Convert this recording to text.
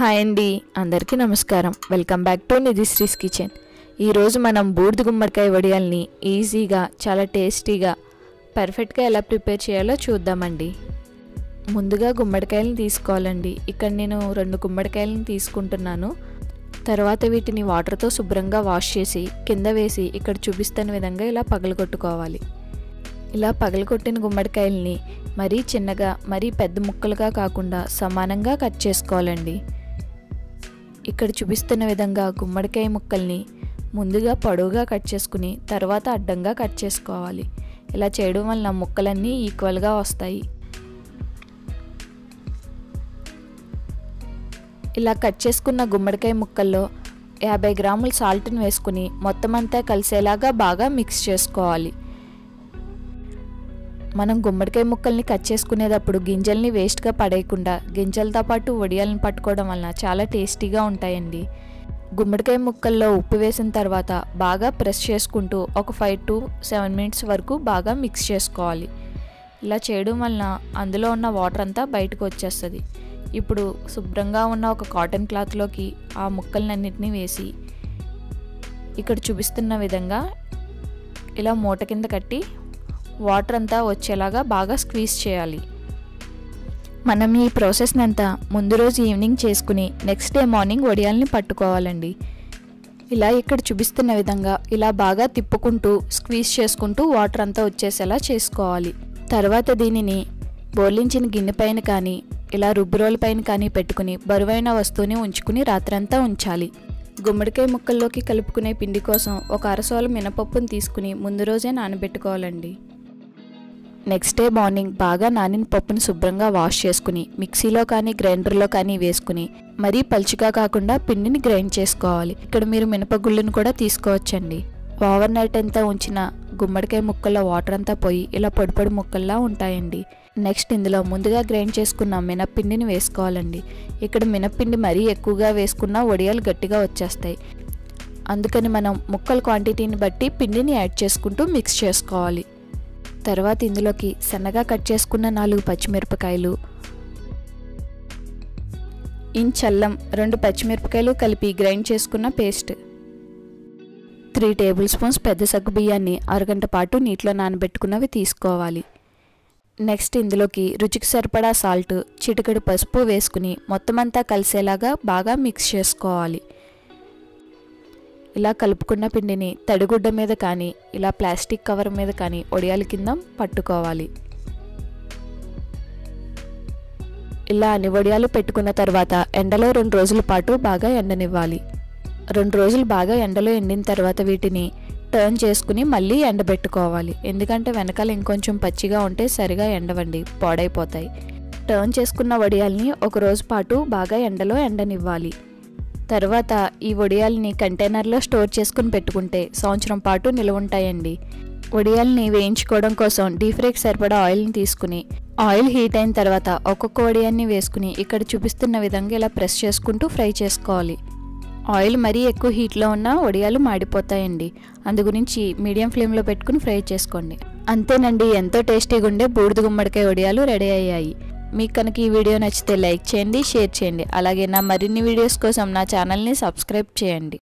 Hi అండి, అందరికీ నమస్కారం. Welcome back to Nidhishree's kitchen. ఈరోజు మనం బూడిద గుమ్మడికాయ వడియాల్ని ఈజీగా, చాలా టేస్టీగా, పర్ఫెక్ట్గా ఎలా ప్రిపేర్ చేయాలో చూద్దామండి. ముందుగా గుమ్మడికాయలను తీసుకోవాలండి. ఇక్కడ నేను 2 గుమ్మడికాయలను తీసుకుంటున్నాను. తర్వాత వీటిని వాటర్తో శుభ్రంగా వాష్ చేసి కింద వేసి ఇక్కడ చూపిస్తున్న విధంగా ఇలా పగలగొట్టుకోవాలి. ఇలా పగలగొట్టిన గుమ్మడికాయల్ని మరీ చిన్నగా, మరీ పెద్ద ముక్కలుగా కాకుండా సమానంగా కట్ చేసుకోవాలండి. ఇక్కడ చూపిస్తున్న విధంగా గుమ్మడికాయ ముక్కల్ని ముందుగా పొడవుగా కట్ చేసుకుని తర్వాత అడ్డంగా కట్ చేసుకోవాలి. ఇలా చేయడం వలన ముక్కలన్నీ ఈక్వల్గా వస్తాయి. ఇలా కట్ చేసుకున్న గుమ్మడికాయ ముక్కల్లో 50 గ్రాముల సాల్ట్ని వేసుకుని మొత్తం అంతా కలిసేలాగా బాగా మిక్స్ చేసుకోవాలి. మనం గుమ్మడికాయ ముక్కల్ని కట్ చేసుకునేటప్పుడు గింజల్ని వేస్ట్గా పడేయకుండా గింజలతో పాటు వడియాలను పట్టుకోవడం వలన చాలా టేస్టీగా ఉంటాయండి. గుమ్మడికాయ ముక్కల్లో ఉప్పు వేసిన తర్వాత బాగా ప్రెస్ చేసుకుంటూ ఒక 5 to 7 minutes వరకు బాగా మిక్స్ చేసుకోవాలి. ఇలా చేయడం వలన అందులో ఉన్న వాటర్ అంతా బయటకు వచ్చేస్తుంది. ఇప్పుడు శుభ్రంగా ఉన్న ఒక కాటన్ క్లాత్లోకి ఆ ముక్కలన్నింటినీ వేసి ఇక్కడ చూపిస్తున్న విధంగా ఇలా మూట కింద కట్టి వాటర్ అంతా వచ్చేలాగా బాగా స్క్వీజ్ చేయాలి. మనం ఈ ప్రాసెస్ని అంతా ముందు రోజు ఈవినింగ్ చేసుకుని నెక్స్ట్ డే మార్నింగ్ వడియాల్ని పట్టుకోవాలండి. ఇలా ఇక్కడ చూపిస్తున్న విధంగా ఇలా బాగా తిప్పుకుంటూ స్క్వీజ్ చేసుకుంటూ వాటర్ అంతా వచ్చేసేలా చేసుకోవాలి. తర్వాత దీనిని బోర్లించిన గిన్నె పైన కానీ ఇలా రుబ్బురోల పైన కానీ పెట్టుకుని బరువైన వస్తువుని ఉంచుకుని రాత్రంతా ఉంచాలి. గుమ్మడికాయ ముక్కల్లోకి కలుపుకునే పిండి కోసం ఒక అరసోల మినపప్పును తీసుకుని ముందు రోజే నానబెట్టుకోవాలండి. నెక్స్ట్ డే మార్నింగ్ బాగా నానిన పప్పును శుభ్రంగా వాష్ చేసుకుని మిక్సీలో కానీ గ్రైండర్లో కానీ వేసుకుని మరీ పలుచగా కాకుండా పిండిని గ్రైండ్ చేసుకోవాలి. ఇక్కడ మీరు మినపగుళ్ళను కూడా తీసుకోవచ్చండి. ఓవర్ నైట్ అంతా ఉంచిన గుమ్మడికాయ ముక్కల్లో వాటర్ అంతా పోయి ఇలా పొడి పొడి ముక్కల్లా ఉంటాయండి. నెక్స్ట్ ఇందులో ముందుగా గ్రైండ్ చేసుకున్న మినప్పిండిని వేసుకోవాలండి. ఇక్కడ మినప్పిండి మరీ ఎక్కువగా వేసుకున్నా వడియాలు గట్టిగా వచ్చేస్తాయి. అందుకని మనం ముక్కల క్వాంటిటీని బట్టి పిండిని యాడ్ చేసుకుంటూ మిక్స్ చేసుకోవాలి. తర్వాత ఇందులోకి సన్నగా కట్ చేసుకున్న 4 పచ్చిమిరపకాయలు, ఇంచ్ అల్లం, 2 పచ్చిమిరపకాయలు కలిపి గ్రైండ్ చేసుకున్న పేస్ట్, 3 టేబుల్ స్పూన్స్ పెద్ద సగ్గు బియ్యాన్ని అరగంట పాటు నీటిలో నానబెట్టుకున్నవి తీసుకోవాలి. నెక్స్ట్ ఇందులోకి రుచికి సరిపడా సాల్ట్, చిటికెడు పసుపు వేసుకుని మొత్తం అంతా కలిసేలాగా బాగా మిక్స్ చేసుకోవాలి. ఇలా కలుపుకున్న పిండిని తడిగుడ్డ మీద కానీ ఇలా ప్లాస్టిక్ కవర్ మీద కానీ వడియాల కింద పట్టుకోవాలి. ఇలా అన్ని వడియాలు పెట్టుకున్న తర్వాత ఎండలో 2 రోజుల పాటు బాగా ఎండనివ్వాలి. 2 రోజులు బాగా ఎండలో ఎండిన తర్వాత వీటిని టర్న్ చేసుకుని మళ్ళీ ఎండబెట్టుకోవాలి. ఎందుకంటే వెనకాల ఇంకొంచెం పచ్చిగా ఉంటే సరిగా ఎండవండి, పాడైపోతాయి. టర్న్ చేసుకున్న వడియాల్ని 1 రోజు పాటు బాగా ఎండలో ఎండనివ్వాలి. తర్వాత ఈ వడియాల్ని కంటైనర్లో స్టోర్ చేసుకుని పెట్టుకుంటే సంవత్సరం పాటు నిల్వ ఉంటాయండి. వడియాల్ని వేయించుకోవడం కోసం డీప్ ఫ్రైకి సరిపడా ఆయిల్ని తీసుకుని ఆయిల్ హీట్ అయిన తర్వాత ఒక్కొక్క వడియాన్ని వేసుకుని ఇక్కడ చూపిస్తున్న విధంగా ఇలా ప్రెస్ చేసుకుంటూ ఫ్రై చేసుకోవాలి. ఆయిల్ మరీ ఎక్కువ హీట్లో ఉన్న వడియాలు మాడిపోతాయండి. అందు గురించి మీడియం ఫ్లేమ్లో పెట్టుకుని ఫ్రై చేసుకోండి. అంతేనండి, ఎంతో టేస్టీగా ఉండే బూడిద గుమ్మడికాయ వడియాలు రెడీ అయ్యాయి. మీకు కనుక ఈ వీడియో నచ్చితే లైక్ చేయండి, షేర్ చేయండి. అలాగే నా మరిన్ని వీడియోస్ కోసం నా ఛానల్ని సబ్స్క్రైబ్ చేయండి.